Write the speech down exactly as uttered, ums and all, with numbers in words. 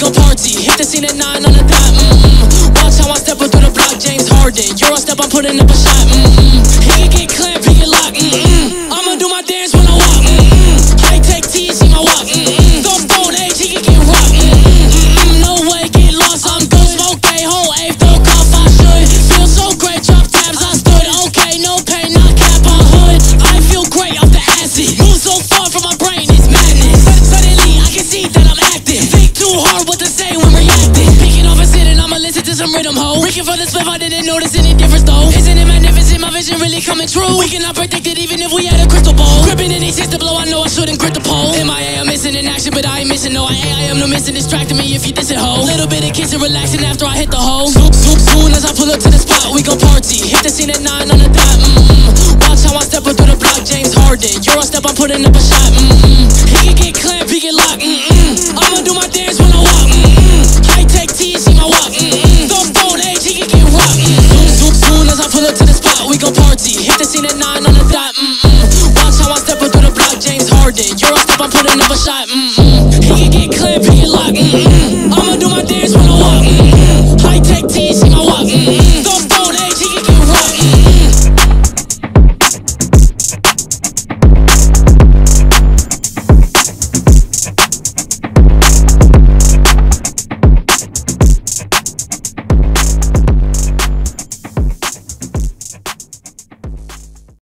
gon' party. Hit the scene at nine on the dot. Mm-mm. Watch how I step up through the block, James Harden. Euro step, I'm putting up a shot. Mm-mm. He can get clamped, he get locked. Mm-mm. I'ma do my dance when I walk. Mm-mm. High tech T, see my walk. Mm-mm. Go phone age, he can get rocked. Mm-mm. No way, get lost. I'm good. Smoke a whole eighth, don't cough. I should feel so great. Drop tabs, I stood. Okay, no pain, not cap on hood. I feel great off the acid. Move so far from my brain, it's madness. Suddenly, I can see that I'm acting. Think too hard what to say when reacting. Picking off a sitting, I'ma listen to some rhythm ho. Reaching for the spliff, I didn't notice any difference though. Isn't it magnificent? My vision really coming true. We cannot predict it even if we had a crystal ball. Gripping any six to blow, I know I shouldn't grip the pole. M I A, I'm missing in action, but I ain't missing no I A. I am no missing, distracting me if you diss it ho. Little bit of kissing, relaxing after I hit the hole. Soon, soon, soon as I pull up to the spot, we gon' party. Hit the scene at nine on the dot. Mm-mm. Watch how I step up through the block, James Harden. Euro step, I'm putting up a shot. Mm-mm. He can get clamped, he get locked. Mm-mm. I'ma do my dance when I walk. Mm-mm. High tech T, see my walk. Mm-mm. Go phone age, he can get rocked. Mm-mm. Soon, soon as I pull up to the spot, we gon' party. Hit the scene at nine on the dot. Mm-mm. Watch how I step up through the block, James Harden. Euro step, I'm putting up a shot. Mm-mm.